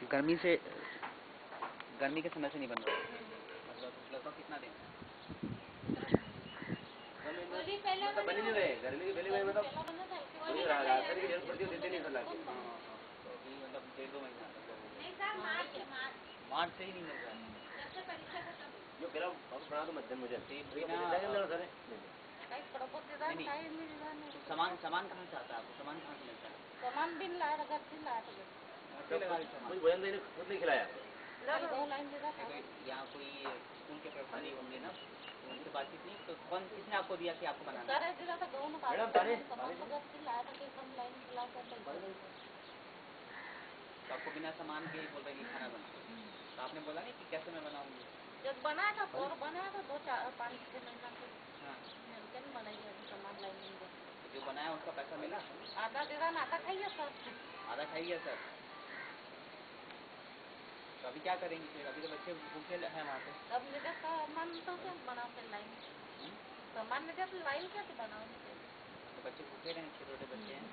गर्मी के समय से नहीं बन रहा। मतलब लगभग कितना दिन बनी नहीं रहे गर्मी के पहले मतलब मतलब 1.5-2 महीना मार्च से ही नहीं मिल रहा है। जो पहला बना तो मध्यम मुझे सामान कहाँ से आता है आपको? सामान कहाँ से मिलता है? सामान भी लाया घर से लाया कोई भोजन देने खुद नहीं खिलाया। यहाँ कोई स्कूल के प्रभारी होंगे ना, उनसे बातचीत नहीं तो किसने आपको दिया कि आपको बनाना? तो आपको बिना सामान के ही बोल रहे कि खाना बना, तो आपने बोला नहीं कि कैसे मैं बनाऊंगी? जब बनाया था और बनाया था 2-4-5 महीना से। हाँ बनाइए सामान लाएंगे। जो बनाया उसका पैसा मिला? आधा दे आधा खाइए सर। आधा खाइए सर। तो अभी क्या करेंगे फिर? अभी तो बच्चे भूखे हैं वहाँ पे। अब मुझे सामान तो क्या बनाओ फिर लाएंगे? सामान मुझे तो लाएंगे क्या बनाओगे? तो बच्चे भूखे रहें, छोटे बच्चे हैं।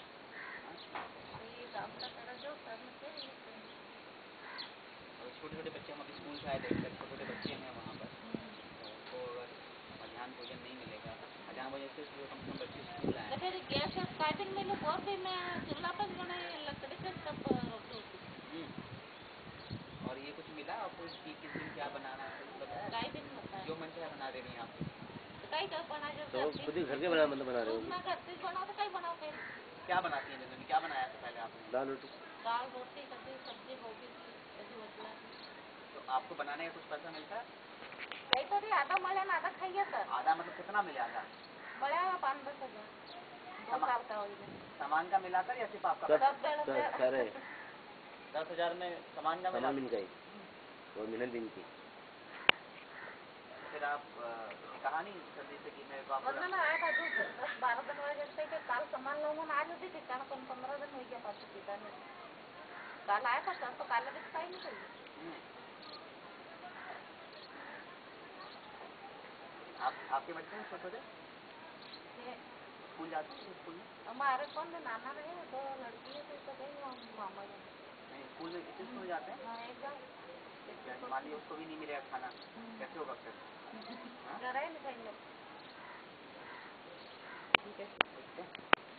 और छोटे बच्चे हम अभी स्कूल से आए थे, छोटे बच्चे हैं वहाँ पर, तो उनको अगर मध्याह्न भोजन नहीं मिलेगा, मध्याह्न भोजन से कम से कम बच्चे स्कूल आए। गैस स्टार्टिंग में लोग और भी मैं चूल्हा पर बनाए लकड़ी के सब रोटी होती। और ये कुछ मिला आपको कि किस दिन क्या बनाना है? कई दिन होता है जो मन चाहे बना दे रही हैं आप। कई का बना तो खुद ही घर के बना मतलब बना रहे हो? मैं घर से बनाओ तो कई बनाओ फिर। क्या बनाती हैं जनरली? क्या बनाया था पहले आपने? दाल रोटी कभी सब्जी गोभी कभी रोटियां। तो आपको बनाने का कुछ पैसा मिलता है? नहीं तो आधा मिले ना आधा खाइए सर। आधा मतलब कितना मिले? आधा बढ़िया 5-10 हजार 2 साल का हो गया। सामान का मिलाकर या सिर्फ आपका? 10,000 में सामान का मिला और मिलन दिन की। फिर आप कहा नहीं जल्दी से कि मेरे को आप आया था 10-12 दिन हो गए थे काल सामान लोगों ने आज भी ठिकाना 15 दिन हो गया पास ठिकाने काल आया था सर तो काल दिखता ही नहीं चाहिए। आपके बच्चे हैं छोटे? स्कूल जाते हैं? स्कूल में हमारे कौन नाना रहे 2 लड़की है तो गई मामा नहीं, स्कूल में किसी स्कूल जाते हैं? हाँ एकदम मान लीजिए उसको भी नहीं मिलेगा खाना, कैसे होगा फिर? घर है नहीं ठीक है, देखते हैं।